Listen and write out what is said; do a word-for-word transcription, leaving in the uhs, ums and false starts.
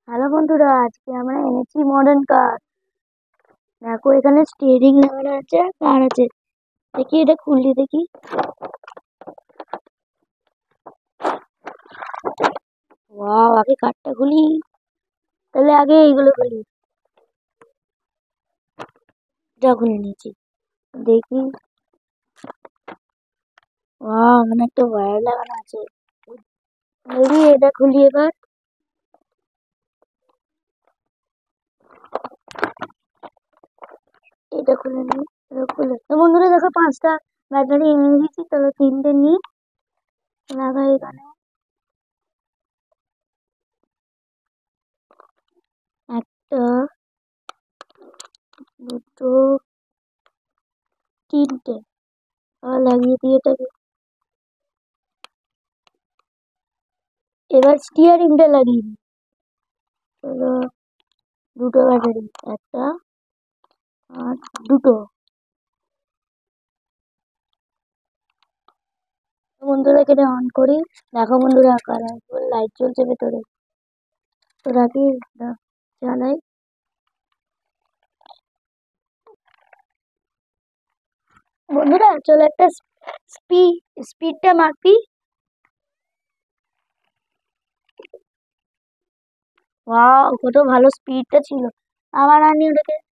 Hello বন্ধুরা, আজকে আমরা এনেছি মডার্ন কার। দেখো এখানে স্টিয়ারিং লাগানো আছে, কার আছে। দেখি এটা খুললি দেখি। ওয়াও, আগে কারটা খুলি। তাহলে আগে এইগুলো খুলি। এটা খুলে নিয়েছি, দেখি। ওয়াও, এখানে একটা ওয়্যার লাগানো আছে। দেখি এটা খুলি এবার। এটা খুলে নি। এটা খুলে তো বন্ধুরা, দেখো পাঁচটা ব্যাটারি এনে দিয়েছি। তাহলে তিনটে নিই, লাগাই এখানে। একটা, দুটো, তিনটে। আবার লাগিয়ে দিয়ে এটাকে। এবার স্টিয়ারিংটা লাগিয়ে দিই। হলো দুটো ব্যাটারি, একটা আর দুটো। বন্ধুরা এখানে অন করি। দেখো বন্ধুরা, কালারফুল লাইট জ্বলছে ভেতরে। তো রাখি, দা- জ্বালাই। বন্ধুরা চলো একটা স্পি স্পিডটা মাপি। ওয়াও, কত ভালো স্পিডটা ছিল। আবার আনি ওটাকে।